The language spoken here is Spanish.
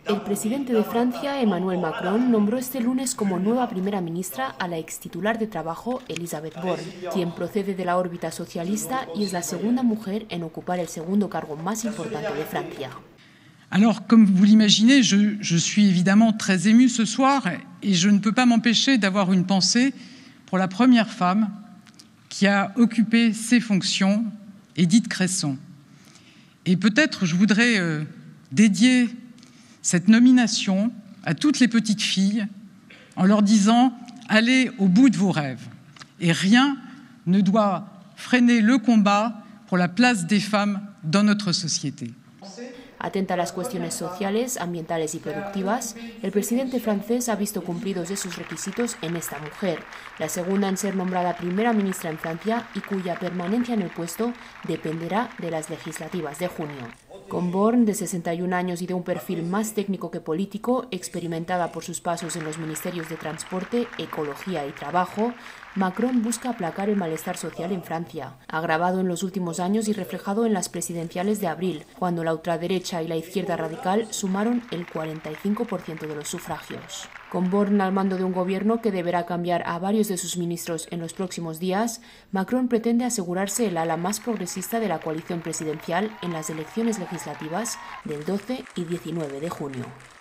El presidente de Francia, Emmanuel Macron, nombró este lunes como nueva primera ministra a la extitular de Trabajo, Elisabeth Borne, quien procede de la órbita socialista y es la segunda mujer en ocupar el segundo cargo más importante de Francia. Alors, comme vous l'imaginez, je suis évidemment très émue ce soir et je ne peux pas m'empêcher d'avoir une pensée pour la première femme qui a occupé ces fonctions, Edith Cresson. Et peut-être je voudrais dédier cette nomination à toutes les petites filles en leur disant « Allez au bout de vos rêves ». Et rien ne doit freiner le combat pour la place des femmes dans notre société. Atenta a las cuestiones sociales, ambientales y productivas, el presidente francés ha visto cumplidos esos requisitos en esta mujer, la segunda en ser nombrada primera ministra en Francia y cuya permanencia en el puesto dependerá de las legislativas de junio. Con Borne, de 61 años y de un perfil más técnico que político, experimentada por sus pasos en los ministerios de Transporte, Ecología y Trabajo, Macron busca aplacar el malestar social en Francia, agravado en los últimos años y reflejado en las presidenciales de abril, cuando la ultraderecha y la izquierda radical sumaron el 45% de los sufragios. Con Borne al mando de un gobierno que deberá cambiar a varios de sus ministros en los próximos días, Macron pretende asegurarse el ala más progresista de la coalición presidencial en las elecciones legislativas del 12 y 19 de junio.